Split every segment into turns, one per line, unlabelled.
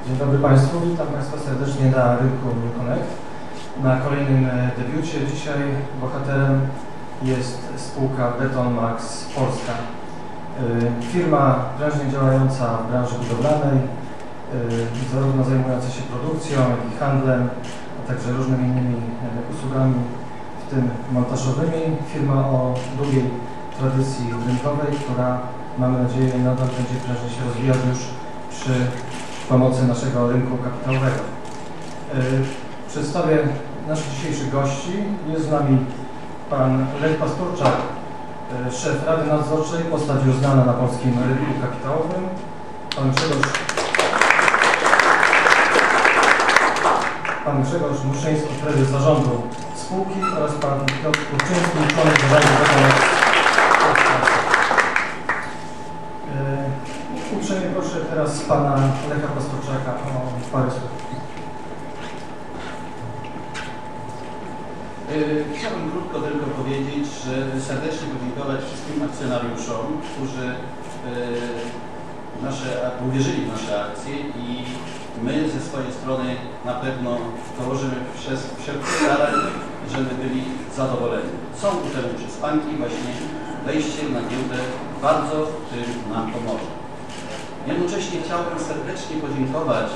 Dzień dobry Państwu, witam Państwa serdecznie na rynku NewConnect. Na kolejnym debiucie dzisiaj bohaterem jest spółka Betonmax Polska. Firma prężnie działająca w branży budowlanej, zarówno zajmująca się produkcją, jak i handlem, a także różnymi innymi usługami, w tym montażowymi. Firma o długiej tradycji rynkowej, która, mamy nadzieję, nadal będzie prężnie się rozwijać już przy pomocy naszego rynku kapitałowego. Przedstawię naszych dzisiejszych gości. Jest z nami pan Lech Pasturczak, szef Rady Nadzorczej, postać już znana na polskim rynku kapitałowym. Pan Grzegorz Muszyński, prezes zarządu spółki, oraz pan Piotr Kurczyński, członek zarządu Betonmax. Uprzejmie proszę teraz pana Lecha Pasturczaka o parę słów.
Chciałbym krótko tylko powiedzieć, że serdecznie podziękować wszystkim akcjonariuszom, którzy uwierzyli w nasze akcje, i my ze swojej strony na pewno dołożymy wszelkich starań, żeby byli zadowoleni. Są ku temu przesłanki, właśnie wejście na giełdę bardzo w tym nam pomoże. Jednocześnie chciałbym serdecznie podziękować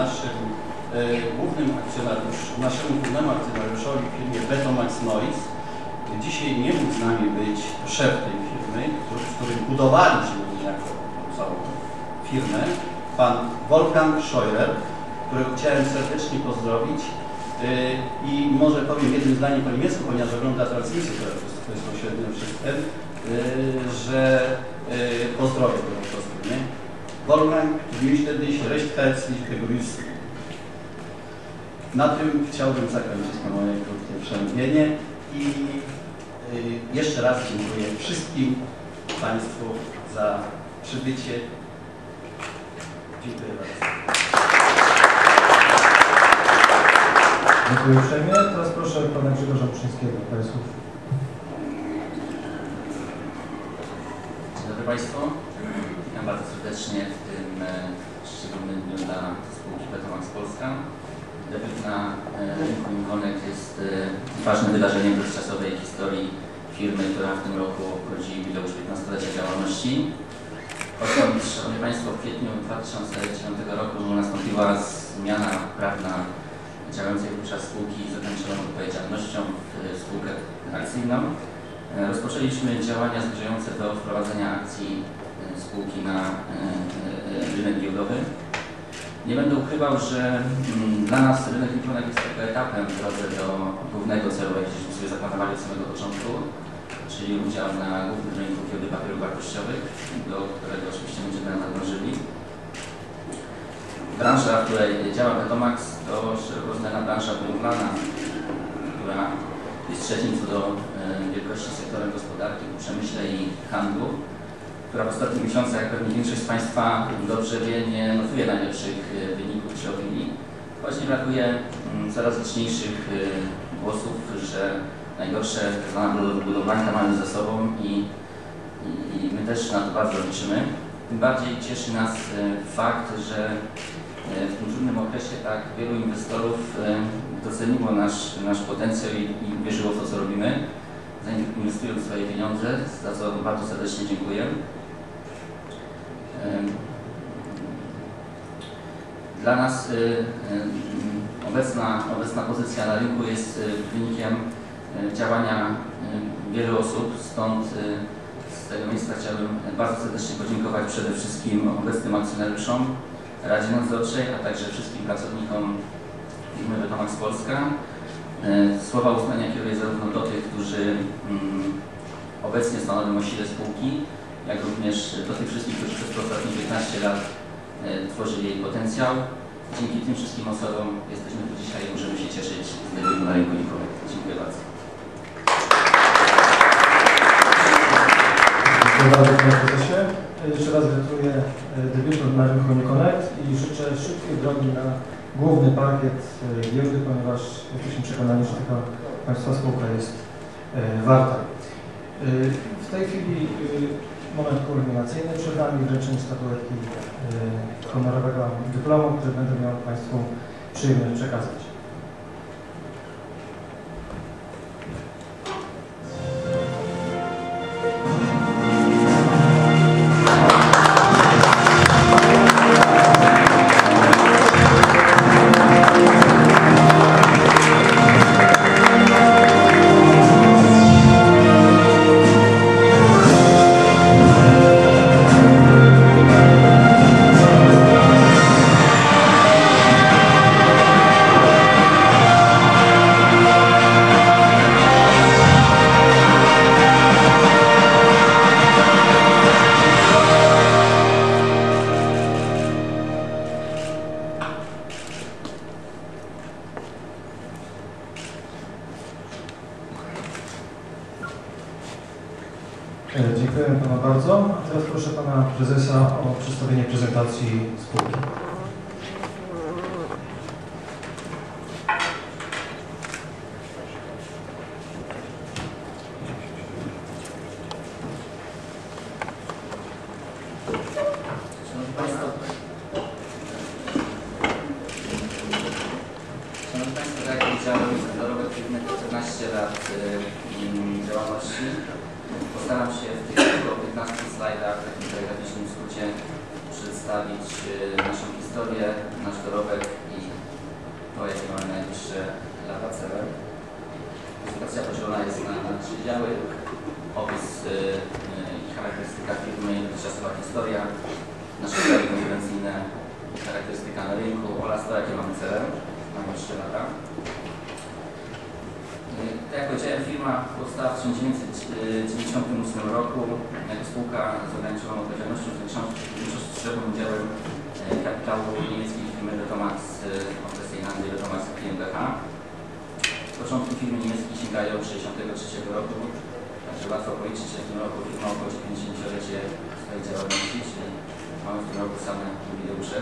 naszemu głównemu akcjonariuszowi w firmie Betonmax Noise. Dzisiaj nie mógł z nami być szef tej firmy, z którym budowaliśmy niejako całą firmę, pan Wolfgang Scheurer, którego chciałem serdecznie pozdrowić. I może powiem jednym zdaniem po niemiecku, ponieważ ogląda transmisję bezpośrednio wszystkim, że pozdrowię go po prostu, nie? Wolfgang, wie mich dich recht herzlich begrüßen. Na tym chciałbym zakończyć moje krótkie przemówienie i jeszcze raz dziękuję wszystkim Państwu za przybycie. Dziękuję bardzo.
Dziękuję uprzejmie. Teraz proszę pana Grzegorza Muszyńskiego. Parę słów.
Dzień dobry Państwu. Witam bardzo serdecznie w tym szczególnym dniu dla spółki Betonmax Polska. Debiut na rynku NewConnect jest ważnym wydarzeniem w dotychczasowej historii firmy, która w tym roku obchodzi jubileusz 15-lecia działalności. Odkąd, Szanowni Państwo, w kwietniu 2009 roku nastąpiła zmiana prawna działającej wówczas spółki z ograniczoną odpowiedzialnością w spółkę akcyjną, rozpoczęliśmy działania zmierzające do wprowadzenia akcji spółki na rynek giełdowy. Nie będę ukrywał, że dla nas rynek NewConnect jest tylko etapem w drodze do głównego celu, jaki sobie zaplanowali od samego początku, czyli udział na głównym rynku giełdy papierów wartościowych, do którego oczywiście będziemy dążyli. Branża, w której działa Betonmax, to szeroko rozumiana branża budowlana, która jest trzecim co do wielkości sektorem gospodarki w przemyśle i handlu, która w ostatnich miesiącach, jak pewnie większość z Państwa dobrze wie, nie notuje najlepszych wyników czy opinii, choć nie brakuje coraz liczniejszych głosów, że najgorsze budowlanka mamy za sobą i my też na to bardzo liczymy. Tym bardziej cieszy nas fakt, że w tym trudnym okresie tak wielu inwestorów doceniło nasz potencjał i wierzyło w to, co robimy, zainwestując swoje pieniądze, za co bardzo serdecznie dziękuję. Dla nas obecna pozycja na rynku jest wynikiem działania wielu osób, stąd z tego miejsca chciałbym bardzo serdecznie podziękować przede wszystkim obecnym akcjonariuszom, Radzie Nadzorczej, a także wszystkim pracownikom firmy Betonmax Polska. Słowa uznania kieruję zarówno do tych, którzy obecnie stanowią o sile spółki, jak również do tych wszystkich, którzy przez ostatnie 15 lat tworzyli jej potencjał. Dzięki tym wszystkim osobom jesteśmy tu dzisiaj i możemy się cieszyć z debiutu na rynku NewConnect. Dziękuję bardzo.
Dziękuję bardzo, panie prezesie. Jeszcze raz gratuluję debiutu na rynku NewConnect i życzę szybkiej drogi na główny parkiet giełdy, ponieważ jesteśmy przekonani, że taka Państwa spółka jest warta. W tej chwili moment kulminacyjny przed nami, wręczenie statuetki honorowego dyplomu, który będę miał Państwu przyjemność przekazać. Dziękuję Panu bardzo. A teraz proszę Pana Prezesa o przedstawienie prezentacji spółki.
Szanowni Państwo, tak jak widziałem, dorobek firmy 14 lat działalności. Postaram się w tych tylko 15 slajdach, w takim telegraficznym skrócie, przedstawić naszą historię, nasz dorobek i to, jakie mamy najbliższe lata cele. Prezentacja podzielona jest na 3 działy. Opis i charakterystyka firmy, dotychczasowa historia, nasze cele konkurencyjne, charakterystyka na rynku oraz to, jakie mamy cele na najbliższe lata. Tak jak powiedziałem, firma powstała w 1998 roku jako spółka z ograniczoną odpowiedzialnością, z szerokim udziałem kapitału niemieckiej firmy Betomax, okresnej nazwy Betomax GmbH. Początki firmy niemieckiej sięgają 1963 roku, także łatwo policzyć, że w tym roku firma obchodzi 50-lecie swojej działalności, czyli mamy w tym roku same jubileusze.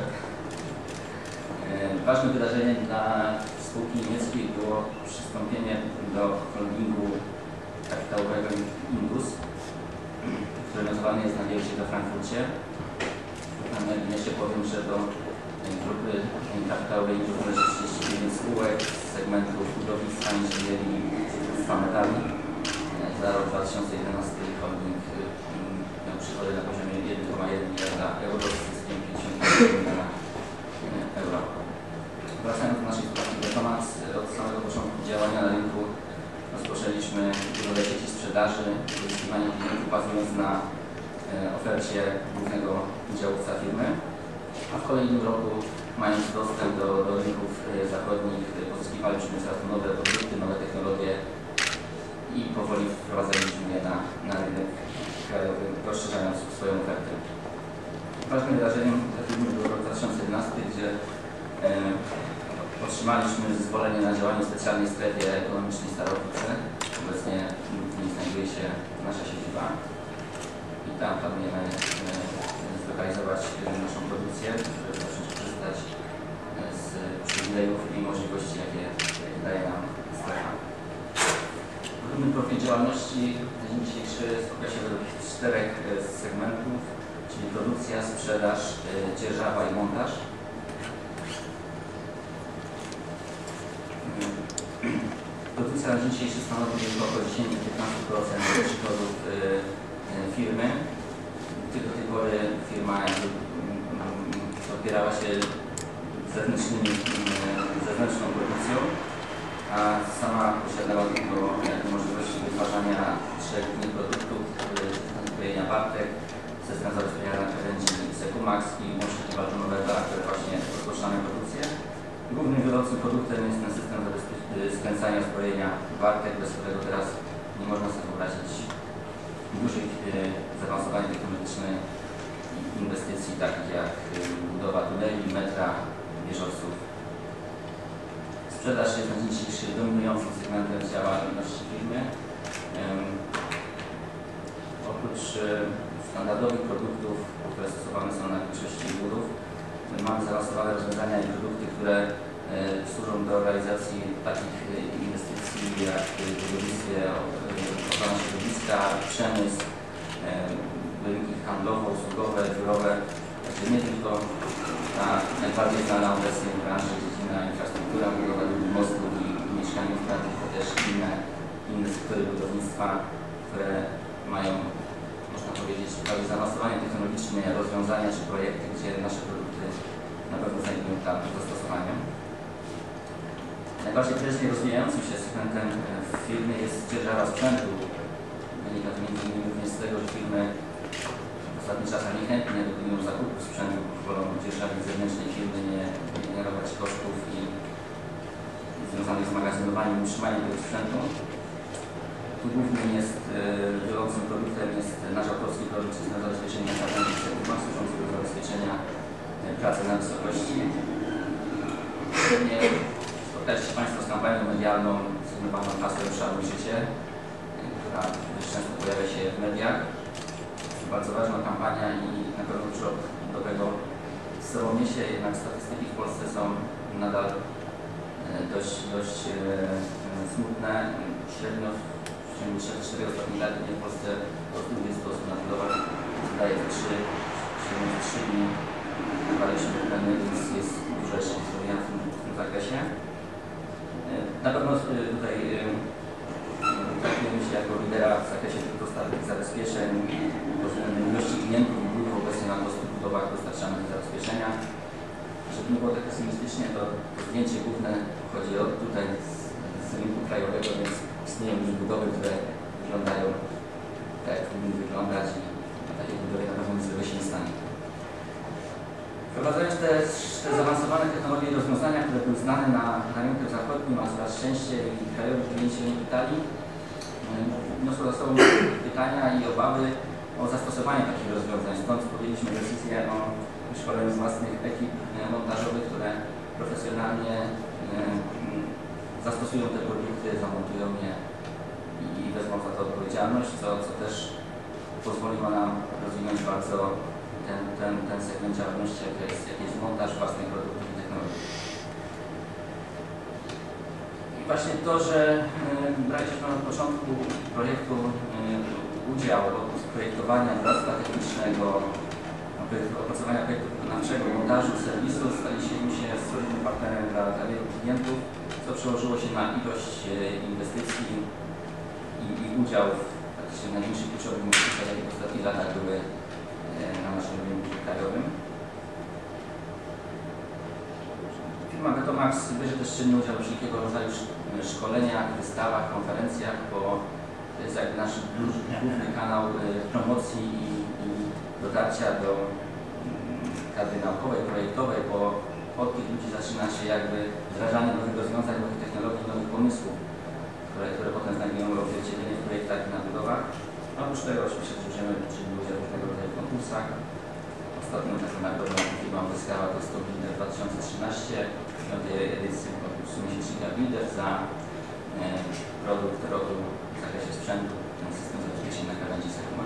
Ważnym wydarzeniem dla spółki niemieckiej było przystąpienie do holdingu kapitałowego Indus, który notowany jest na giełdzie we Frankfurcie. Na marginesie powiem, że do grupy kapitałowej Indus należy 39 spółek z segmentów budownictwa, inżynierii i budownictwa metali. Za rok 2011 holding miał przychody na poziomie 1,1 miliarda euro z zyskiem 50 miliona euro. Wracając do naszej spółki Betomax, od samego początku działania na rynku rozpoczęliśmy budowę sieci sprzedaży, uzyskiwanie klientów bazując na ofercie głównego udziałowca firmy, a w kolejnym roku, mając dostęp do rynków zachodnich, pozyskiwaliśmy coraz nowe produkty, nowe technologie i powoli wprowadzaliśmy je na rynek krajowy, rozszerzając swoją ofertę. Ważnym wydarzeniem dla firmy był rok 2011, gdzie otrzymaliśmy zezwolenie na działanie w specjalnej strefie ekonomicznej Starowice. Obecnie w niej znajduje się nasza siedziba i tam planujemy zlokalizować naszą produkcję, żeby zacząć korzystać z przywilejów i możliwości, jakie daje nam strefa. Główny profil działalności na dzień dzisiejszy skupia się według 4 segmentów, czyli produkcja, sprzedaż, dzierżawa i montaż. Produkcja na dzień dzisiejszy stanowi około 10-15% przychodów firmy. Do tej pory firma opierała się zewnętrzną produkcją, a sama posiadała tylko możliwość wytwarzania 3 innych produktów, system zbrojenia Bartek, system zabezpieczenia narzędzi Sekumax i łączniki balkonowe, które właśnie rozpoczynamy produkcję. Głównym wiodącym produktem jest ten system skręcania zbrojenia Bartek, bez którego teraz nie można sobie wyobrazić dużych, zaawansowanych technologicznej inwestycji, takich jak budowa tuneli, metra, wieżowców. Sprzedaż jest na dzień dzisiejszy dominującym segmentem działalności firmy. Oprócz standardowych produktów, które stosowane są na większości górów, mamy zaawansowane rozwiązania i produkty, które służą do realizacji takich inwestycji jak w budownictwie, ochrona środowiska, przemysł, rynki handlowe, usługowe, biurowe, także nie tylko ta najbardziej znana obecnie w branży dziedzina infrastruktura, budowa mostów i mieszkaniówka, tylko też inne sektory budownictwa, które mają, można powiedzieć, prawie zaawansowanie technologiczne rozwiązania czy projekty, gdzie nasze produkty na pewno znajdują tam zastosowanie. Najbardziej prężnie rozwijającym się segmentem w firmie jest dzierżawa sprzętu. Wynika to m.in. również z tego, że firmy w ostatnich czasach niechętnie dokonują zakupu sprzętu, wolą dzierżawić zewnętrznej firmy, nie generować kosztów i związanych z magazynowaniem i utrzymaniem tego sprzętu. Tu głównym jest, wiodącym produktem jest nasz autorski produkt system zabezpieczenia narzędzi służący do zabezpieczenia pracy na wysokości. Pewnie spotkaliście Państwo z kampanią medialną sygnowaną hasłem Szanuj życie, która dość często pojawia się w mediach. To bardzo ważna kampania i na pewno dużo dobrego z sobą niesie, jednak statystyki w Polsce są nadal dość smutne. Średnio w ciągu 3-4 ostatnich lat w Polsce od 20 osób na budowach zdaje to 3 dni wywaliśmy plany, więc jest dużo jeszcze do zrobienia w tym zakresie. Na pewno tutaj traktujemy się jako lidera w zakresie dostaw zabezpieczeń pod względem ilości klientów i wpływu obecnie na po 100 budowach dostarczanych zabezpieczenia. Żeby nie było tak pesymistycznie, to zdjęcie główne pochodzi od tutaj z rynku krajowego, więc istnieją już budowy, które wyglądają tak, jak powinny wyglądać i takie budowy na pewno nic złego się nie stanie. Wprowadzając te zaawansowane technologie i rozwiązania, które były znane na rynku zachodnim, a coraz częściej krajowi klienci o nie pytali, wniosło za sobą pytania i obawy o zastosowanie takich rozwiązań. Stąd podjęliśmy decyzję o szkoleniu własnych ekip montażowych, które profesjonalnie zastosują te produkty, zamontują je i wezmą za to odpowiedzialność, co też pozwoliło nam rozwinąć bardzo ten segment działalności, jaki jest montaż własnych produktów i technologii. I właśnie to, że braliśmy od początku projektu udział od projektowania, doradztwa technicznego, opracowania projektu wykonawczego, montażu, serwisu, staliśmy się solidnym partnerem dla wielu klientów, co przełożyło się na ilość inwestycji i udział w praktycznie największych kluczowych inwestycjach, jakie w ostatnich latach były na naszym rynku krajowym. Firma Betomax bierze też czynny udział w wszelkiego rodzaju szkoleniach, wystawach, konferencjach, bo to jest jakby nasz główny kanał promocji i dotarcia do kadry naukowej, projektowej, bo od tych ludzi zaczyna się jakby wdrażanie nowych rozwiązań, nowych technologii, nowych pomysłów, które potem znajdują odzwierciedlenie w projektach i na budowach. Oprócz tego oczywiście bierzemy czynny udział w różnego rodzaju konkursach. Ostatnią taką nagrodą firma uzyskała to jest Builder 2013, 5. edycji konkursu miesięcznika Builder za produkt roku w zakresie sprzętu, ten system zabezpieczenia na krawędzi Secumax.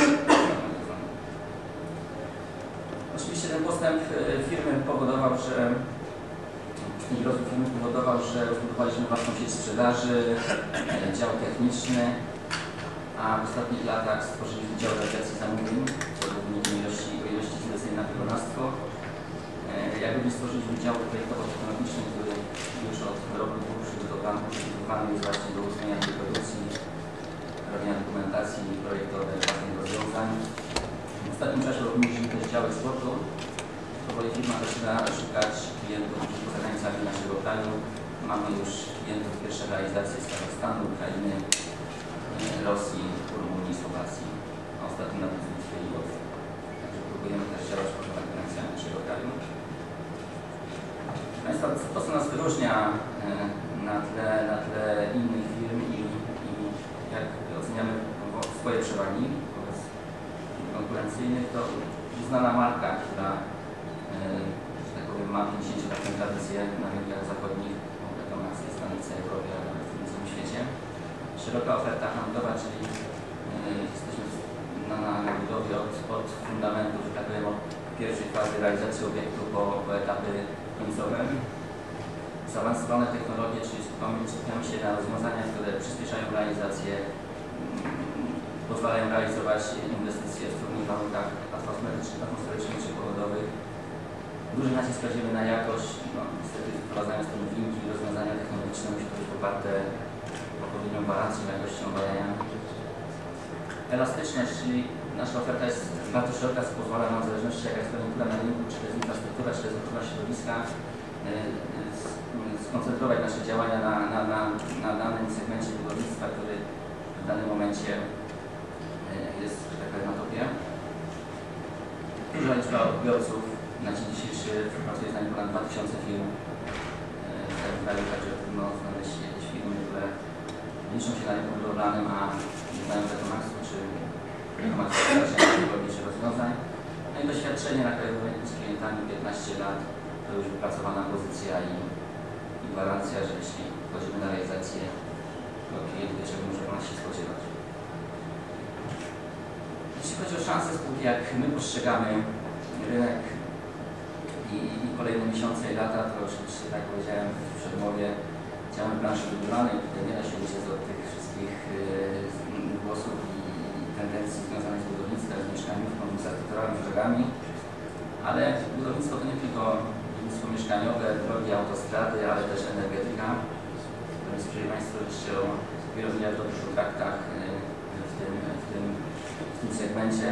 Oczywiście ten postęp firmy powodował, że rozwój firmy powodował, że rozbudowaliśmy własną sieć sprzedaży, dział techniczny, a w ostatnich latach stworzyliśmy dział realizacji zamówień, co wynikiem ilości zleceń na wykonawstwo. Jak również stworzyliśmy dział projektowo-technologiczny, który już od roku przygotowany jest właśnie do uruchomienia tej produkcji, robienia dokumentacji projektowej własnych rozwiązań. W ostatnim czasie obniżyliśmy też dział eksportu. Powoli firma zaczyna szukać klientów poza granicami naszego kraju. Mamy już klientów pierwsze realizacje z Kazachstanu, Ukrainy, Rosji, Rumunii, Słowacji, a ostatnio nawet z Litwy i Łotwy. Także próbujemy też działać poza granicami naszego kraju. Państwa, to co nas wyróżnia na tle innych firm i jak oceniamy swoje przewagi wobec konkurencyjnych, to uznana marka, która że tak powiem, ma 50-letnią tradycję na rynkach zachodnich, Betomax jest znany w całej Europie, ale nawet w całym świecie. Szeroka oferta handlowa, czyli jesteśmy na budowie od fundamentu, że tak powiem, od pierwszej fazy realizacji obiektu po etapy końcowe. Zaawansowane technologie, czyli skupiamy się na rozwiązaniach, które przyspieszają realizację pozwalają realizować inwestycje w trudnych warunkach atmosferycznych czy pogodowych. Duży nacisk kładziemy na jakość, no, niestety wprowadzając te nowinki i rozwiązania technologiczne musi to być poparte odpowiednią gwarancją, jakością badania. Elastyczność, czyli nasza oferta jest bardzo szeroka, co pozwala nam w zależności jaka jest koniunktura na rynku, czy to jest infrastruktura, czy to jest ochrona środowiska, skoncentrować nasze działania na danym segmencie budownictwa, który w danym momencie jest, że tak powiem, na topie. Duża liczba odbiorców. Na dzień dzisiejszy pracuje z nami ponad 2000 firm w całym kraju, także trudno znaleźć jakieś firmy, które liczą się na rynku budowlanym, a nie znają Betomaxu czy najważniejszych rozwiązań. No i doświadczenie na krajowym rynku z klientami 15 lat to już wypracowana pozycja i gwarancja, że jeśli wchodzimy na realizację, to klient wie, czego może nas się spodziewać. Jeśli chodzi o szanse spółki, jak my postrzegamy rynek i kolejne miesiące i lata, to oczywiście, tak jak powiedziałem w przedmowie, działamy w branży budowlanej, tutaj nie da się uciec od tych wszystkich głosów i tendencji związanych z budownictwem, z mieszkaniówką, z architekturami, brzegami, ale budownictwo to nie tylko budownictwo mieszkaniowe, drogi, autostrady, ale też energetyka. Natomiast jeżeli Państwo jeszcze o wielomiliardowych kontraktach w tym segmencie,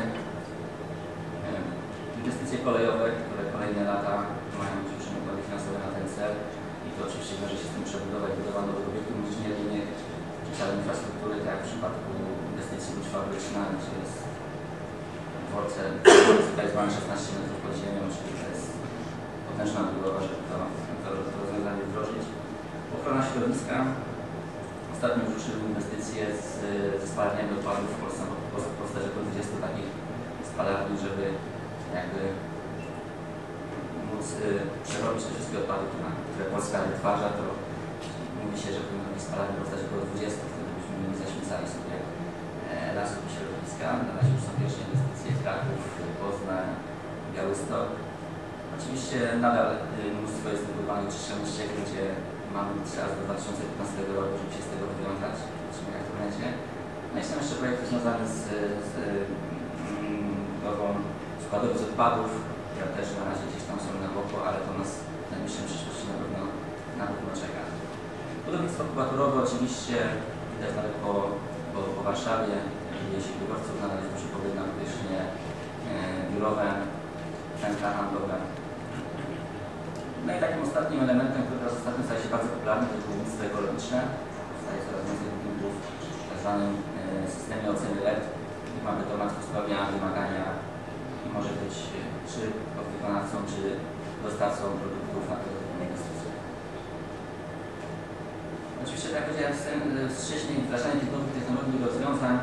inwestycje kolejowe, które kolejne lata mają być już nakłady finansowe na ten cel i to oczywiście wiąże się z tym przebudowa i budowa nowego obiektu inżynieryjnych, czy całej infrastruktury, tak jak w przypadku inwestycji Łódź Fabryczna, gdzie jest dworce, tutaj jest 16 metrów pod ziemią, czyli to jest potężna budowa, żeby to rozwiązanie wdrożyć. Ochrona środowiska. Ostatnio już ruszyły inwestycje ze spalarniami odpadów w Polsce. Powstać około 20 takich spalarni, żeby jakby móc przerobić te wszystkie odpady, które Polska wytwarza, to mówi się, że powinno takich spalarni powstać około 20, wtedy byśmy nie zaśmiecali sobie lasów i środowiska. Na razie już są pierwsze inwestycje w Kraków, Poznań, Białystok. Oczywiście nadal mnóstwo jest wybudowanych w Trzemyślach, gdzie mamy czas do 2015 roku, żeby się z tego wywiązać. Zobaczymy, jak to będzie. No i są jeszcze projekty związane z budową składowisk odpadów, które też na razie gdzieś tam są na boku, ale to nas w najbliższej przyszłości na pewno czeka. Budownictwo kubaturowe oczywiście widać nawet po Warszawie, jeśli biurowców nadal jest duży popyt na powierzchnie biurowe, centra handlowe. No i takim ostatnim elementem, który teraz ostatnio staje się bardzo popularny, to jest budownictwo ekologiczne. Powstaje coraz więcej budynków w tak zwanym systemie oceny LED. Mamy Betomax spełnia wymagania i może być czy podwykonawcą, czy dostawcą produktów na tego typu inwestycje. Oczywiście, tak jak powiedziałem wcześniej, wdrażanie tych nowych technologii i rozwiązań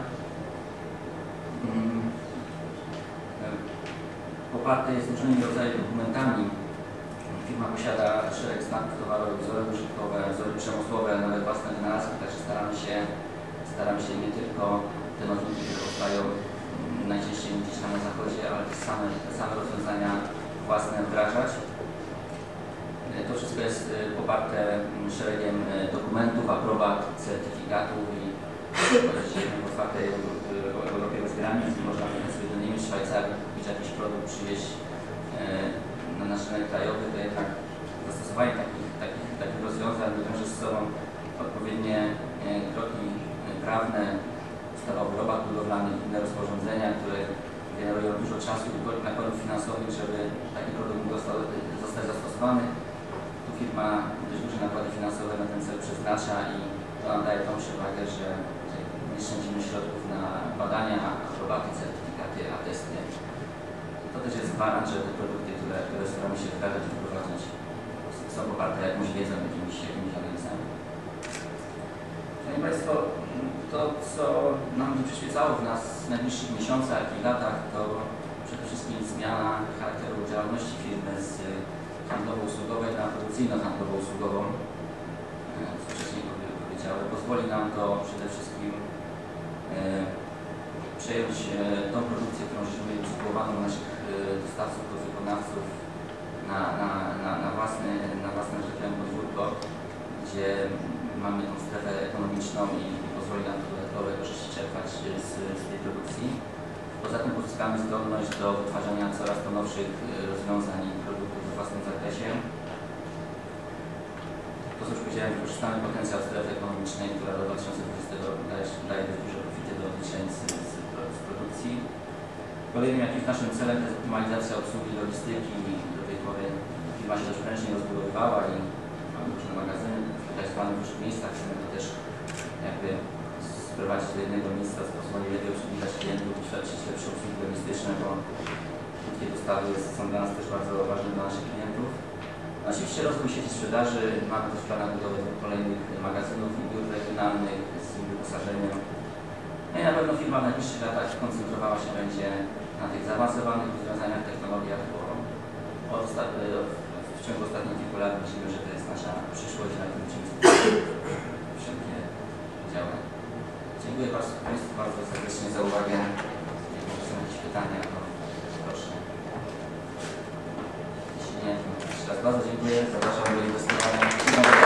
poparte jest różnymi rodzajami dokumentami. Firma posiada szereg znaków towarowych, wzory użytkowe, wzory przemysłowe, nawet własne wynalazki, także staramy się nie tylko te nowinki, które powstają najczęściej gdzieś tam na zachodzie, ale też same rozwiązania własne wdrażać. To wszystko jest poparte szeregiem dokumentów, aprobat, certyfikatów i w otwartej Europie bez granic i można sobie do Niemiec, Szwajcarii kupić jakiś produkt, przywieźć na nasz rynek krajowy, to jednak zastosowanie takich rozwiązań wiąże z sobą odpowiednie kroki prawne, ustawa o wyrobach budowlanych, inne rozporządzenia, które generują dużo czasu i nakładów finansowych, żeby taki produkt mógł zostać zastosowany. Tu firma dość duże nakłady finansowe na ten cel przeznacza i to nam daje tą przewagę, że nie szczędzimy środków na badania, aprobaty, certyfikaty, atesty. To też jest gwarant, że te produkty, które staramy się wdrażać i wprowadzać, są poparte jakąś wiedzą, jakimiś analizami. Szanowni Państwo, to co nam będzie przyświecało w nas w najbliższych miesiącach i latach, to przede wszystkim zmiana charakteru działalności firmy z handlowo-usługowej na produkcyjno-handlowo-usługową. Co wcześniej powiedziałem, pozwoli nam to przede wszystkim przejąć tą produkcję, którą żeśmy mieli usytuowaną u naszych dostawców, podwykonawców na własne, że tak powiem, podwórko, gdzie mamy tą strefę ekonomiczną i pozwoli nam to dodatkowo dodatkowe korzyści czerpać z tej produkcji. Poza tym pozyskamy zdolność do wytwarzania coraz to nowszych rozwiązań i produktów we własnym zakresie. To, co już powiedziałem, wykorzystamy potencjał strefy ekonomicznej, która do 2020 roku daje dość duże profity do odliczeń z produkcji. Kolejnym jakimś naszym celem to jest optymalizacja obsługi logistyki. Do tej pory firma się dość prężnie rozbudowywała i mamy różne magazyny w tak zwanych różnych miejscach. Chcemy to też jakby sprowadzić do jednego miejsca, co pozwoli lepiej obsługiwać klientów i świadczyć lepsze usługi logistyczne, bo krótkie dostawy są dla nas też bardzo ważne dla naszych klientów. Oczywiście rozwój sieci sprzedaży, mamy też w planach budowę kolejnych magazynów i biur regionalnych z ich wyposażeniem. No i na pewno firma w najbliższych latach koncentrowała się będzie na tych zaawansowanych rozwiązaniach, technologiach, bo w ciągu ostatnich kilku lat myślimy, że to jest nasza przyszłość, na tym musimy wszelkie działania. Dziękuję Państwu bardzo serdecznie za uwagę. Jeśli są jakieś pytania, to proszę. Jeśli nie, jeszcze raz bardzo dziękuję. Zapraszam do inwestowania.